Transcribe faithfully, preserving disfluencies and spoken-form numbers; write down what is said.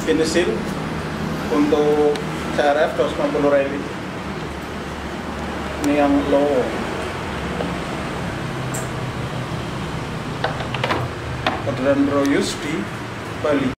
finish seal untuk C R F dua ratus lima puluh Rally. Ini yang low. Orderan Royus di Bali.